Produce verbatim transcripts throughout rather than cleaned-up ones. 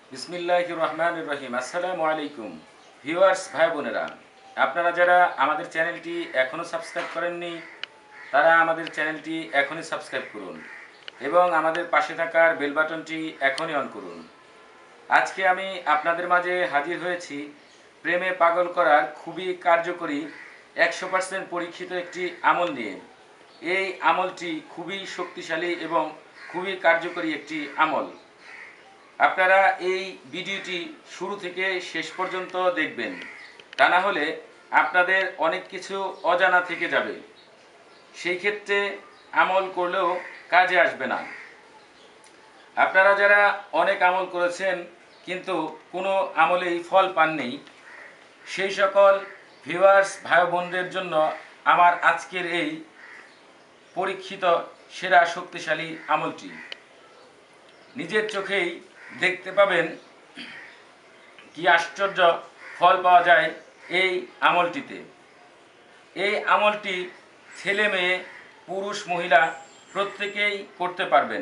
বিসমিল্লাহির রহমানির রহিম। আসসালামু আলাইকুম ভিউয়ার্স, ভাই বোনেরা, আপনারা যারা আমাদের চ্যানেলটি এখনও সাবস্ক্রাইব করেননি তারা আমাদের চ্যানেলটি এখনই সাবস্ক্রাইব করুন এবং আমাদের পাশে থাকার বেল বাটনটি এখনই অন করুন। আজকে আমি আপনাদের মাঝে হাজির হয়েছি প্রেমে পাগল করার খুবই কার্যকরী একশো পার্সেন্ট পরীক্ষিত একটি আমল নিয়ে। এই আমলটি খুবই শক্তিশালী এবং খুবই কার্যকরী একটি আমল। আপনারা এই ভিডিওটি শুরু থেকে শেষ পর্যন্ত দেখবেন, তা না হলে আপনাদের অনেক কিছু অজানা থেকে যাবে, সেই ক্ষেত্রে আমল করলেও কাজে আসবে না। আপনারা যারা অনেক আমল করেছেন কিন্তু কোনো আমলেই ফল পাননি, সেই সকল ভিউয়ার্স ভাই বোনদের জন্য আমার আজকের এই পরীক্ষিত সেরা শক্তিশালী আমলটি। নিজের চোখেই দেখতে পাবেন কি আশ্চর্য ফল পাওয়া যায় এই আমলটিতে। এই আমলটি ছেলে মেয়ে পুরুষ মহিলা প্রত্যেকেই করতে পারবেন।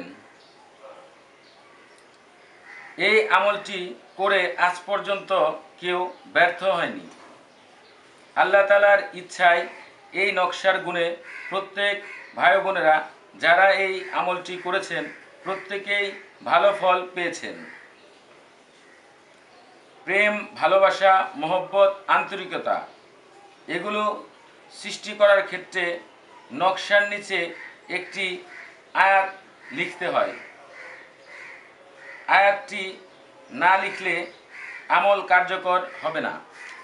এই আমলটি করে আজ পর্যন্ত কেউ ব্যর্থ হয়নি। আল্লাহ তাআলার ইচ্ছায় এই নকশার গুণে প্রত্যেক ভাই বোনেরা যারা এই আমলটি করেছেন প্রত্যেকেই ভালো ফল পেয়েছেন। প্রেম, ভালোবাসা, মহব্বত, আন্তরিকতা এগুলো সৃষ্টি করার ক্ষেত্রে নকশার নিচে একটি আয়াত লিখতে হয়। আয়াতটি না লিখলে আমল কার্যকর হবে না।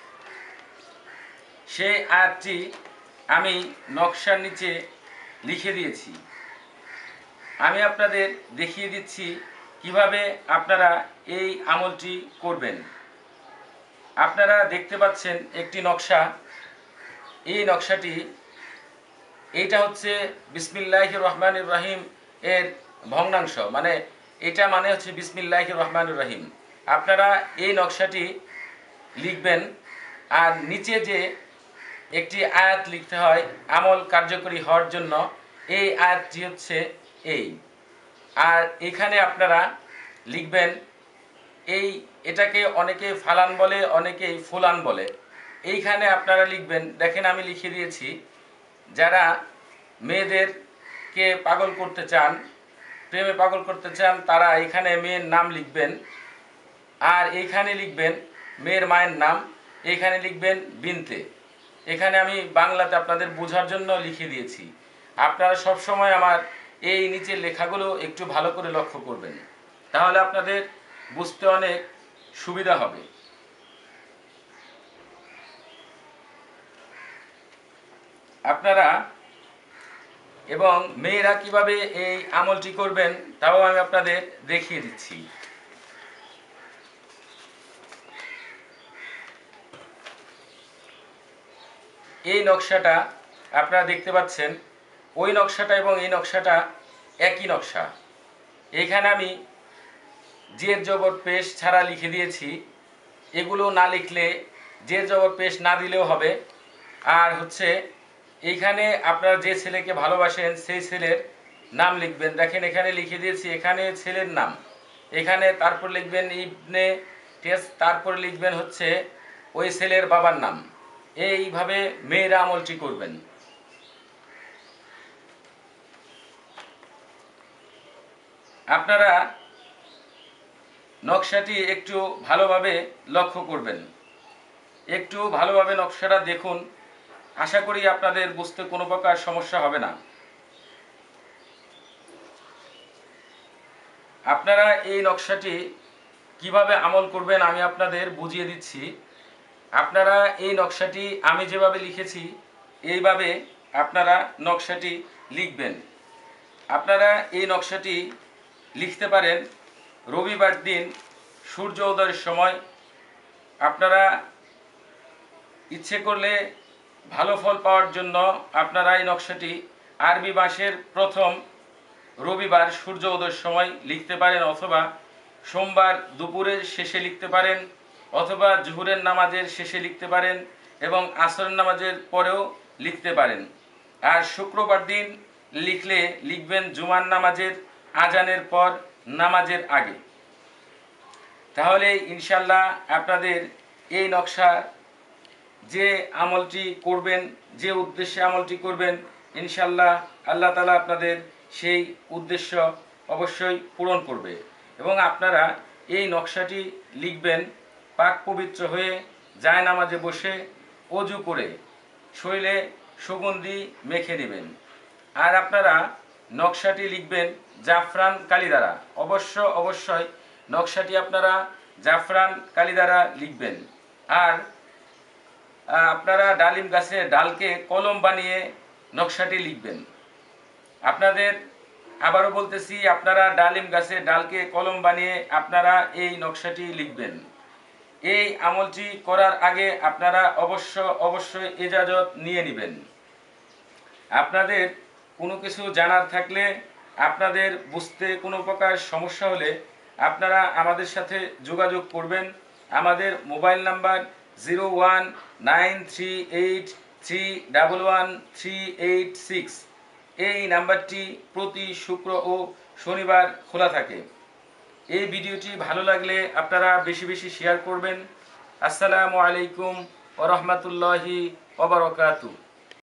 সেই আয়াতটি আমি নকশার নিচে লিখে দিয়েছি। আমি আপনাদের দেখিয়ে দিচ্ছি কিভাবে আপনারা এই আমলটি করবেন। আপনারা দেখতে পাচ্ছেন একটি নকশা। এই নকশাটি এইটা হচ্ছে বিসমিল্লাহির রহমানির রহিম এর ভগ্নাংশ, মানে এটা মানে হচ্ছে বিসমিল্লাহির রহমানির রহিম। আপনারা এই নকশাটি লিখবেন আর নিচে যে একটি আয়াত লিখতে হয় আমল কার্যকরী হওয়ার জন্য, এই আয়াতটি হচ্ছে এই। আর এখানে আপনারা লিখবেন এই, এটাকে অনেকে ফালান বলে, অনেকেই ফুলান বলে। এইখানে আপনারা লিখবেন, দেখেন আমি লিখে দিয়েছি, যারা মেয়েদেরকে পাগল করতে চান, প্রেমে পাগল করতে চান, তারা এখানে মেয়ের নাম লিখবেন। আর এইখানে লিখবেন মেয়ের মায়ের নাম, এইখানে লিখবেন বিনতে। এখানে আমি বাংলাতে আপনাদের বোঝার জন্য লিখে দিয়েছি। আপনারা সব সময় আমার এই নিচের লেখাগুলো একটু ভালো করে লক্ষ্য করবেন, তাহলে আপনাদের বুঝতে অনেক সুবিধা হবে। আপনারা এবং মেয়েরা কিভাবে এই আমলটি করবেন তাও আমি আপনাদের দেখিয়ে দিচ্ছি। এই নকশাটা আপনারা দেখতে পাচ্ছেন, ওই নকশাটা এবং এই নকশাটা একই নকশা। এখানে আমি জের জবর পেশ ছাড়া লিখে দিয়েছি। এগুলো না লিখলে জের জবর পেশ না দিলেও হবে। আর হচ্ছে এইখানে আপনারা যে ছেলেকে ভালোবাসেন সেই ছেলের নাম লিখবেন। দেখেন এখানে লিখে দিয়েছি, এখানে ছেলের নাম, এখানে তারপর লিখবেন ইবনে টেস, তারপর লিখবেন হচ্ছে ওই ছেলের বাবার নাম। এইভাবে মেয়েরা আমলটি করবেন। আপনারা নকশাটি একটু ভালোভাবে লক্ষ্য করবেন, একটু ভালোভাবে নকশাটা দেখুন। আশা করি আপনাদের বুঝতে কোনো প্রকার সমস্যা হবে না। আপনারা এই নকশাটি কিভাবে আমল করবেন আমি আপনাদের বুঝিয়ে দিচ্ছি। আপনারা এই নকশাটি আমি যেভাবে লিখেছি এইভাবে আপনারা নকশাটি লিখবেন। আপনারা এই নকশাটি লিখতে পারেন রবিবার দিন সূর্য উদয়ের সময়। আপনারা ইচ্ছে করলে ভালো ফল পাওয়ার জন্য আপনারা এই নকশাটি আরবি মাসের প্রথম রবিবার সূর্য উদয়ের সময় লিখতে পারেন, অথবা সোমবার দুপুরের শেষে লিখতে পারেন, অথবা জোহরের নামাজের শেষে লিখতে পারেন এবং আসরের নামাজের পরেও লিখতে পারেন। আর শুক্রবার দিন লিখলে লিখবেন জুমার নামাজের আজানের পর নামাজের আগে। তাহলে ইনশাল্লাহ আপনাদের এই নকশার যে আমলটি করবেন, যে উদ্দেশ্যে আমলটি করবেন, ইনশাল্লাহ আল্লাহ তাআলা আপনাদের সেই উদ্দেশ্য অবশ্যই পূরণ করবে। এবং আপনারা এই নকশাটি লিখবেন পাক পবিত্র হয়ে জায়নামাজে বসে অজু করে শরীরে সুগন্ধি মেখে নেবেন। আর আপনারা নকশাটি লিখবেন জাফরান কালি দ্বারা, অবশ্য অবশ্যই নকশাটি আপনারা জাফরান কালি দ্বারা লিখবেন। আর আপনারা ডালিম গাছের ডালকে কলম বানিয়ে নকশাটি লিখবেন। আপনাদের আবারও বলতেছি, আপনারা ডালিম গাছের ডালকে কলম বানিয়ে আপনারা এই নকশাটি লিখবেন। এই আমলটি করার আগে আপনারা অবশ্য অবশ্যই ইজাজত নিয়ে নেবেন। আপনাদের কোনো কিছু জানার থাকলে, আপনাদের বুঝতে কোনো প্রকার সমস্যা হলে আপনারা আমাদের সাথে যোগাযোগ করবেন। আমাদের mobile number zero one nine three eight three double one three eight six. এই নাম্বারটি প্রতি শুক্র ও শনিবার খোলা থাকে। এই ভিডিওটি ভালো লাগলে আপনারা বেশি বেশি শেয়ার করবেন। আসসালামু আলাইকুম ওয়া রাহমাতুল্লাহি ওয়া বারাকাতুহু।